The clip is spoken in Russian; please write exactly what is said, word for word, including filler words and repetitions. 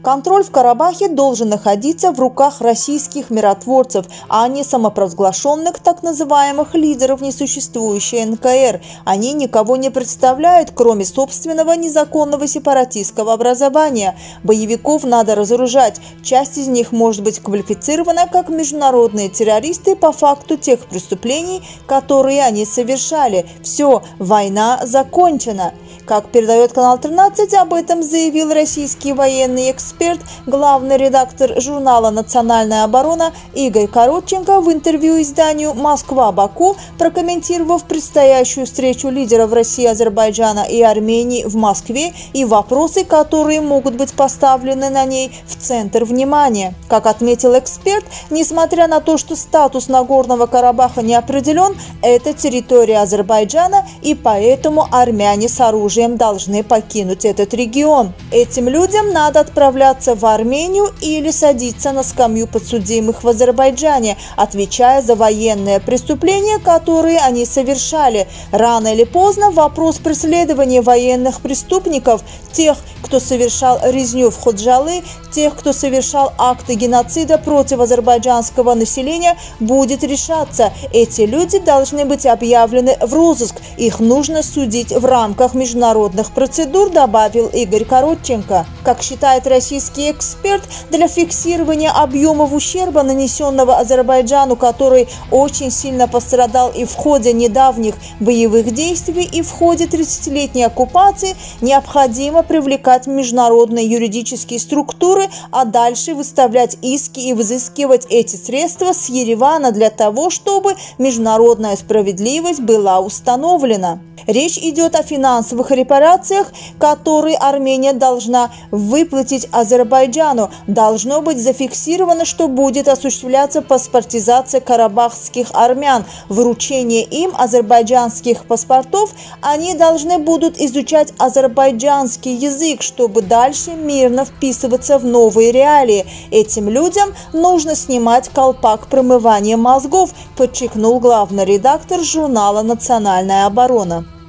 Контроль в Карабахе должен находиться в руках российских миротворцев, а не самопровозглашенных так называемых лидеров несуществующей эн ка эр. Они никого не представляют, кроме собственного незаконного сепаратистского образования. Боевиков надо разоружать. Часть из них может быть квалифицирована как международные террористы по факту тех преступлений, которые они совершали. Все, война закончена. Как передает канал тринадцать, об этом заявил российский военный эксперт, главный редактор журнала «Национальная оборона» Игорь Коротченко в интервью изданию «Москва-Баку», прокомментировав предстоящую встречу лидеров России, Азербайджана и Армении в Москве и вопросы, которые могут быть поставлены на ней в центр внимания. Как отметил эксперт, несмотря на то, что статус Нагорного Карабаха не определен, это территория Азербайджана, и поэтому армяне с оружием должны покинуть этот регион. Этим людям надо отправляться в Армению или садиться на скамью подсудимых в Азербайджане, отвечая за военные преступления, которые они совершали. Рано или поздно вопрос преследования военных преступников, тех, кто совершал резню в Ходжалы, тех, кто совершал акты геноцида против азербайджанского населения, будет решаться. Эти люди должны быть объявлены в розыск. Их нужно судить в рамках международных процедур, добавил Игорь Коротченко. Как считает российский эксперт, для фиксирования объемов ущерба, нанесенного Азербайджану, который очень сильно пострадал и в ходе недавних боевых действий, и в ходе тридцатилетней оккупации, необходимо привлекать международные юридические структуры, а дальше выставлять иски и взыскивать эти средства с Еревана для того, чтобы международная справедливость была установлена. Речь идет о финансовых репарациях, которые Армения должна выплатить Азербайджану. Должно быть зафиксировано, что будет осуществляться паспортизация карабахских армян. Вручение им азербайджанских паспортов, они должны будут изучать азербайджанский язык, чтобы дальше мирно вписываться в новые реалии. Этим людям нужно снимать колпак промывания мозгов, подчеркнул главный редактор журнала «Национальная оборона».